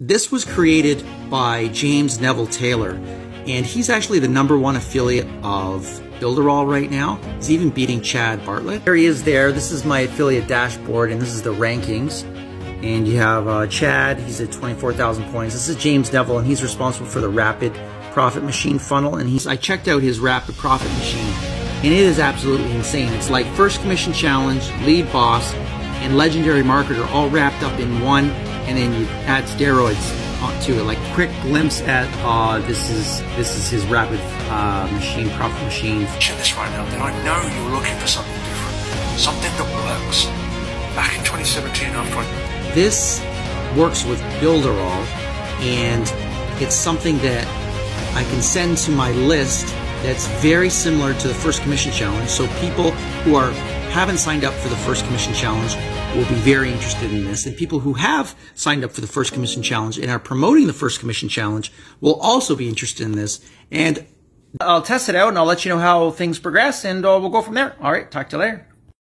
This was created by James Neville-Taylor, and he's actually the #1 affiliate of Builderall right now. He's even beating Chad Bartlett. There he is there. This is my affiliate dashboard, and this is the rankings. And you have Chad, he's at 24,000 points. This is James Neville, and he's responsible for the Rapid Profit Machine funnel. And I checked out his Rapid Profit Machine, and it is absolutely insane. It's like First Commission Challenge, Lead Boss, and Legendary Marketer all wrapped up in one, and then you add steroids onto it. Like quick glimpse at this is his Rapid Machine, Profit Machine. Watching this right now, then I know you're looking for something different, something that works. Back in 2017, after this works with Builderall, and it's something that I can send to my list that's very similar to the First Commission Challenge. So people who haven't signed up for the First Commission Challenge will be very interested in this, and people who have signed up for the First Commission Challenge and are promoting the First Commission Challenge will also be interested in this. And I'll test it out, and I'll let you know how things progress, and we'll go from there. All right, talk to you later.